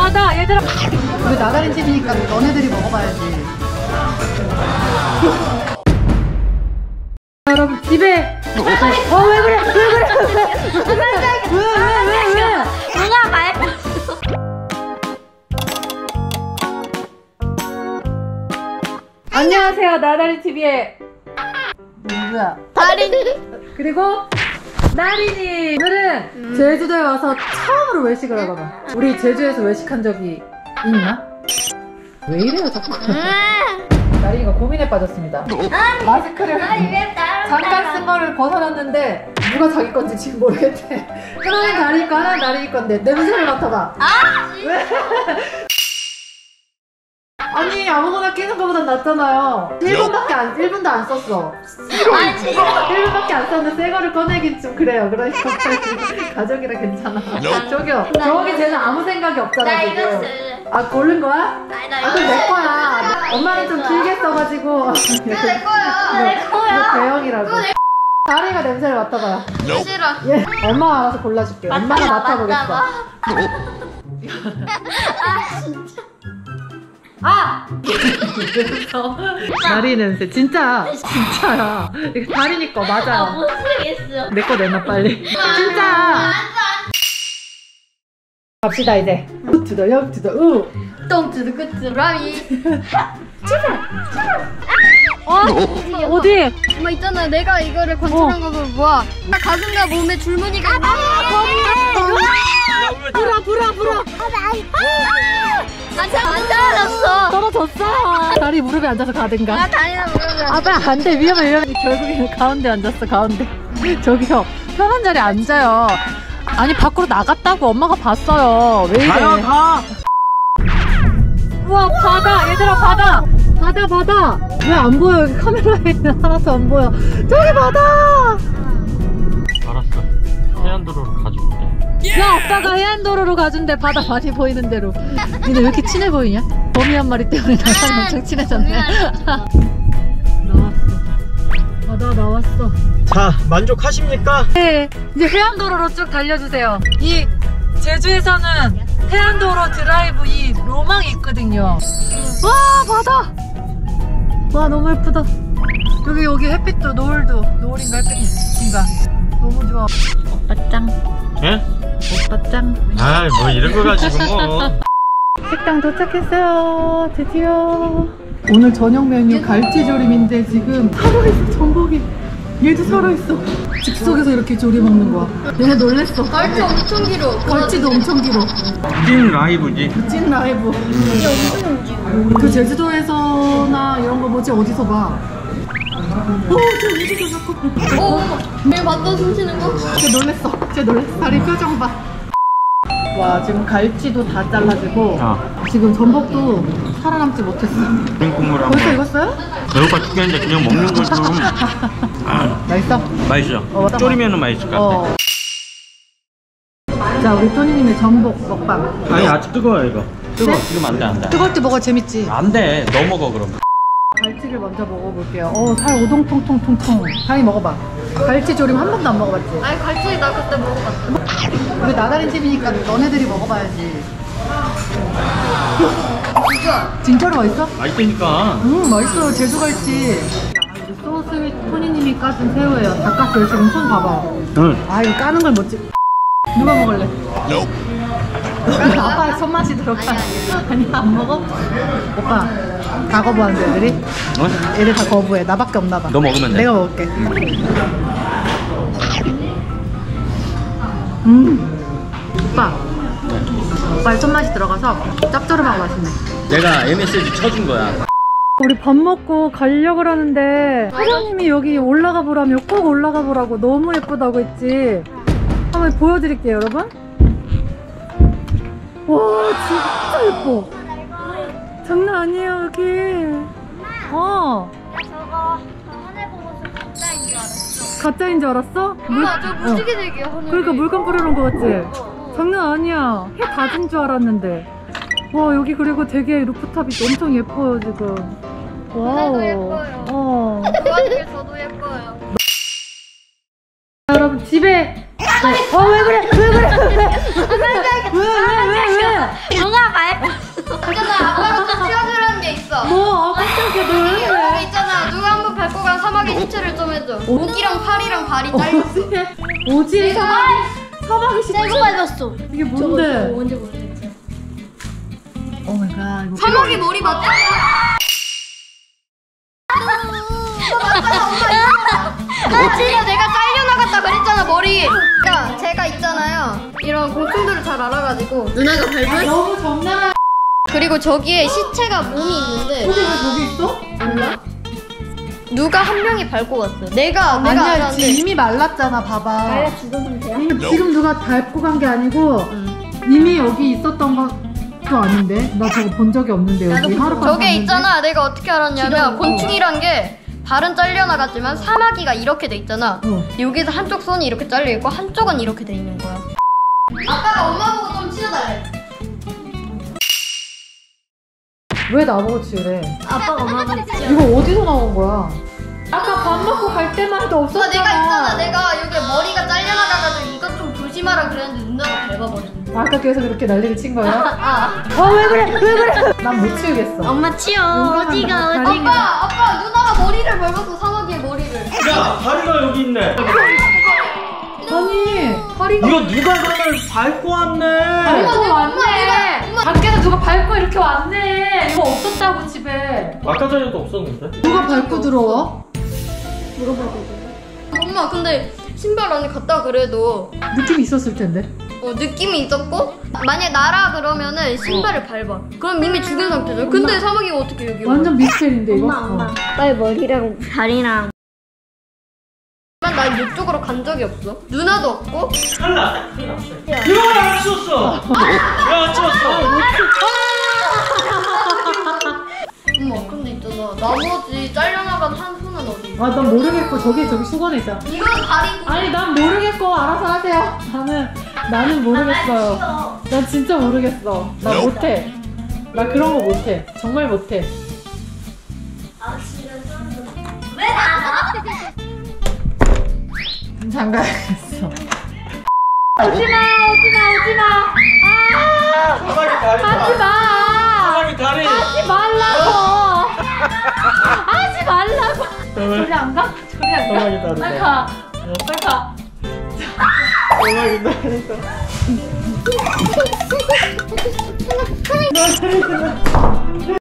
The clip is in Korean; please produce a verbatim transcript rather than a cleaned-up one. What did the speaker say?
바다 얘들아. 우리 나다린 집이니까 너네들이 먹어봐야지. 여러분 집에 어 왜 그래 왜 그래 왜 왜 왜 왜 누가 말? 안녕하세요 나다린 티비의 누구야? 다린. 그리고 나린이. 오늘은 음. 제주도에 와서 처음으로 외식을 하거든. 우리 제주에서 외식한 적이 있나? 왜 이래요 자꾸. 음. 나린이가 고민에 빠졌습니다. 아니, 마스크를 아니, 잠깐 쓴 거를 벗어놨는데 누가 자기 건지 지금 모르겠대. 하나는 나린이 거 하나는 나린이 건데 냄새를 맡아봐. 아! 왜? 아니 아무거나 끼는 거보단 낫잖아요. 일 분밖에 안, 일 분도 안 썼어. 아 진짜. 일 분밖에 안 썼는데 새 거를 꺼내긴 좀 그래요. 그러니까 가족이라 괜찮아. 저기요. 저기 쟤는 아무 생각이 없잖아. 나 지금. 이거 쓸래. 아 고른 거야? 아니 나 아 이거 그럼 내 거야. 엄마는 좀 길게 써가지고. 이거 내 거야. 내 이거 거야. 대형이라고. 다리가 냄새를 맡아봐요. 싫어. 예, 엄마가 알아서 골라줄게. 엄마가 맡아보겠어. 아 진짜. 아! 다리 냄새 진짜 진짜야. 이거 다리니 거 맞아요. 아 못 쓰겠어. 내 거 내놔 빨리. 진짜. 갑시다 이제. 우 투더 영 투더 우. 똥 투더 끝 투더 라미. 어? 어디? 엄마 있잖아 내가 이거를 관찰한 거 그거 뭐야? 가슴과 몸에 줄무늬가 있는 불어 불어 불어. 안 떨어졌어. 떨어졌어. 다리 무릎에 앉아서 가든가. 아 다리는 무릎에. 아 빨리 안돼 위험해 위험해. 결국에는 가운데 앉았어 가운데. 저기요 편한 자리에 앉아요. 아니 밖으로 나갔다고 엄마가 봤어요. 왜 이래? 가요 가. 우와 바다 얘들아 바다. 바다 바다. 왜 안 보여? 여기 카메라에 하나도 안 보여. 저기 바다. 알았어. 해안도로로 가줄게. 야 아빠가 해안도로로 가준대. 바다 많이 보이는 대로. 근데 왜 이렇게 친해 보이냐? 거미 한 마리 때문에 나랑 엄청 친해졌네. 나왔어. 바다 나왔어. 자, 만족하십니까? 네, 이제 해안도로로 쭉 달려주세요. 이 제주에서는 해안도로 드라이브 이 로망이 있거든요. 와 바다. 와 너무 예쁘다. 여기 여기 햇빛도 노을도 노을인가 햇빛인가 너무 좋아. 오빠 짱. 예? 오빠 짱. 아, 뭐 이런 거 가지고 뭐. 식당 도착했어요. 드디어. 오늘 저녁 메뉴 갈치조림인데 지금 살아있어 전복이. 얘도 살아있어. 즉석에서 이렇게 조림 먹는 거야. 얘네 놀랬어. 갈치 엄청 길어. 갈치도 엄청 길어. 찐 라이브지. 찐 라이브. 이게 엄청 움직여. 그 제주도에서나 이런 거 뭐지 어디서 봐. 오, 저 움직여 자꾸. 어, 내가 봤던 숨 쉬는 거? 쟤 놀랬어. 쟤 놀랬어. 다리 표정 봐. 와 지금 갈치도 다 잘라지고 어. 지금 전복도 살아남지 못했어. 빈 국물 한 벌써 번. 익었어요? 배고파 죽겠는데 그냥 먹는 거 좀. 아, 맛있어? 맛있어. 어, 졸이면은 맛있을 것 같아. 어. 자 우리 또니님의 전복 먹방. 아니 아직 뜨거워요 이거. 뜨거. 네? 지금 안돼 안돼. 뜨거울 때 먹어야 재밌지. 안돼. 너 먹어 그럼. 갈치를 먼저 먹어볼게요. 어, 살 오동통통통통. 다리 먹어봐. 갈치 조림 한 번도 안 먹어봤지? 아니 갈치 나 그때 먹어봤어. 우리 나다린 집이니까 너네들이 먹어봐야지. 진짜. 진짜로 맛있어? 맛있다니까. 음 맛있어요. 제주 갈치. 우리 소스윗 토니님이 까준 새우예요. 닭가슴 지금 손 봐봐. 응. 아 이거 까는 걸 못지. 누가 먹을래? 아빠의 손맛이 들어가. 아니 안 먹어? 오빠 다 거부하는데 애들이? 어? 애들 다 거부해. 나밖에 없나 봐. 너 먹으면 돼. 내가 먹을게. 음 오빠 오빠의 손맛이 들어가서 짭조름하고 맛있네. 내가 엠에스지 쳐준 거야. 우리 밥 먹고 가려고 하는데 사장님이 여기 올라가 보라며 꼭 올라가 보라고 너무 예쁘다고 했지. 한번 보여드릴게요 여러분. 와 진짜 예뻐. 장난 아니에요 여기. 어 저거 저번에 보고서 가짜인 줄 알았어. 가짜인 줄 알았어? 물... 아, 저 무지개 색이야. 어. 그러니까 물감 뿌려놓은 거 같지? 장난 아니야. 해 닫은 줄 알았는데. 와 여기 그리고 되게 루프탑이 엄청 예뻐요 지금. 저도 예뻐요. 어. 그 와중에 저도 예뻐요. 여러분 집에 어, 왜 그래? 왜 그래? 왜? 왜? 왜? 왜? 누가 말? 있잖아, 아빠가 좀 치워주라는 게 있어. 뭐? 아, 깜짝이야. 너 왜 여기 그래? 있잖아, 누가 한번 밟고 간 사막의 시체를 좀 해줘. 목이랑 팔이랑 발이 잘렸어. 오지? 사막, 사막이 진짜. 이거 밟았어. 이게 뭔데? 언제 보냈지? 오 마이 갓. 이거 사막이 머리 맞잖아. 아, 진짜 내가 잘려나갔다 그랬잖아, 머리. 그러니까 제가 있잖아요, 이런 곤충들을 잘 알아가지고 누나가 밟은. 너무 적나라. 그리고 저기에 시체가 몸이 있는데 근데 왜 저기 있어? 몰라? 누가 한 명이 밟고 갔어. 내가 내가 아니야, 알았는데. 지금 이미 말랐잖아, 봐봐. 죽은 상태야? 이미 지금 누가 밟고 간 게 아니고 응. 이미 여기 있었던 것도 아닌데? 나 저거 본 적이 없는데 여기 하룻밤 저게 잤는데? 있잖아, 내가 어떻게 알았냐면 지금, 곤충이란 게 발은 잘려나갔지만 사마귀가 이렇게 돼 있잖아. 어. 여기서 한쪽 손이 이렇게 잘려 있고 한쪽은 이렇게 돼 있는 거야. 아빠가 엄마 보고 좀 치워달래. 왜 나보고 치우래? 아빠가 엄마 보고 치워. 이거 어디서 나온 거야? 아까 밥 먹고 갈 때만 해도 엄마, 없었잖아. 내가 있잖아, 내가 여기 머리가 잘려나가가지고 이것 좀 조심하라 그랬는데 누나가 밟아버렸네. 아까 그래서 그렇게 난리를 친 거야? 아, 어, 왜 그래? 왜 그래? 난 못 치우겠어. 엄마 치워. 어디가, 어디가. 아빠, 아빠, 누나가 머리를 밟았어, 사마귀의 머리를. 야, 다리가 여기 있네. 아니, 허리가 이거 누가 그러면 밟고 왔네. 밟고 엄마, 왔네. 엄마. 밖에서 누가 밟고 이렇게 왔네. 이거 없었다고 집에. 아까 전에도 없었는데. 누가 밟고 들어와? 엄마, 근데 신발 안에 갔다 그래도 느낌이 있었을 텐데. 어, 느낌이 있었고, 만약 나라 그러면은 신발을 밟아. 그럼 이미 죽은 상태죠. 근데 사마귀가 어떻게 여기 와? 완전 미스테리인데 이거. 어. 빨리 머리랑 다리랑. 나 이쪽으로 간 적이 없어. 누나도 없고. 큰일 났다. 큰일 났어. 이거 안 치웠어. 야, 치웠어. 엄마, 근데 있잖아, 나머지 잘려나간 한 손은 어디 있어? 아, 난 모르겠고 저기 저기 수건에 있잖아. 이건 다리고. 아니, 난 모르겠고 알아서 하세요. 나는 나는 모르겠어요. 난 진짜 모르겠어. 나 못해. 나 그런 거 못해. 정말 못해. 장가야겠어. 오지마, 오지마, 오지마. 사마귀 다리. 하지 마. 사마귀 다리. 하지 말라고. 하지 말라고. 저리 안 가? 저리 안 가? 사마귀 다리. 빨리 가. 빨리 가. 사마귀 다리.